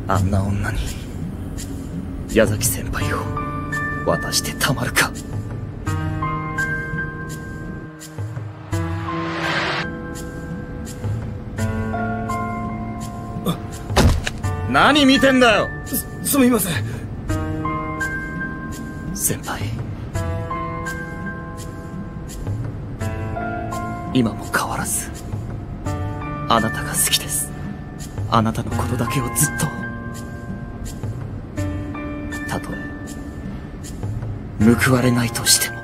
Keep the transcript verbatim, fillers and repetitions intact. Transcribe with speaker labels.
Speaker 1: あんな女に矢崎先輩を渡してたまるか。何見てんだよ。
Speaker 2: す、すみません。
Speaker 1: 先輩、今も変わらずあなたが好きです。あなたのことだけをずっと。たとえ報われないとしても。